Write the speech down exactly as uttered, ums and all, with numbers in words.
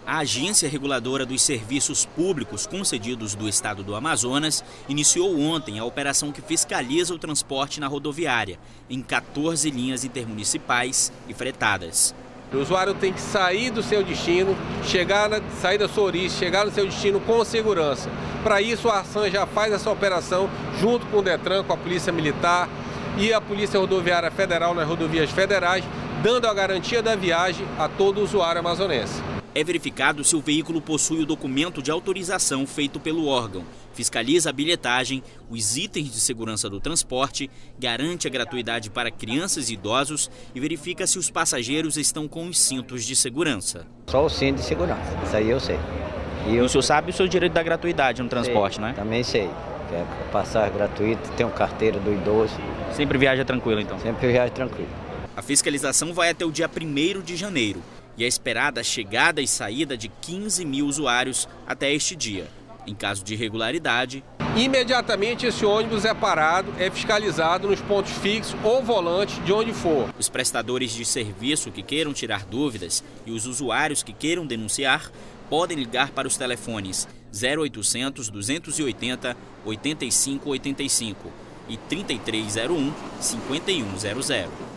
A Agência Reguladora dos Serviços Públicos Concedidos do Estado do Amazonas iniciou ontem a operação que fiscaliza o transporte na rodoviária, em quatorze linhas intermunicipais e fretadas. O usuário tem que sair do seu destino, chegar na, sair da sua origem, chegar no seu destino com segurança. Para isso, a Arsan já faz essa operação junto com o Detran, com a Polícia Militar e a Polícia Rodoviária Federal nas rodovias federais, dando a garantia da viagem a todo usuário amazonense. É verificado se o veículo possui o documento de autorização feito pelo órgão, fiscaliza a bilhetagem, os itens de segurança do transporte, garante a gratuidade para crianças e idosos e verifica se os passageiros estão com os cintos de segurança. Só o cinto de segurança, isso aí eu sei. E eu... o senhor sabe o seu direito da gratuidade no transporte, sei, né? Também sei. Quer passar gratuito, tem uma carteira do idoso. Sempre viaja tranquilo, então? Sempre viaja tranquilo. A fiscalização vai até o dia primeiro de janeiro e é esperada a chegada e saída de quinze mil usuários até este dia. Em caso de irregularidade, imediatamente esse ônibus é parado, é fiscalizado nos pontos fixos ou volantes de onde for. Os prestadores de serviço que queiram tirar dúvidas e os usuários que queiram denunciar podem ligar para os telefones zero oitocentos, duzentos e oitenta, oitenta e cinco oitenta e cinco e trinta e três zero um, cinquenta e um zero zero.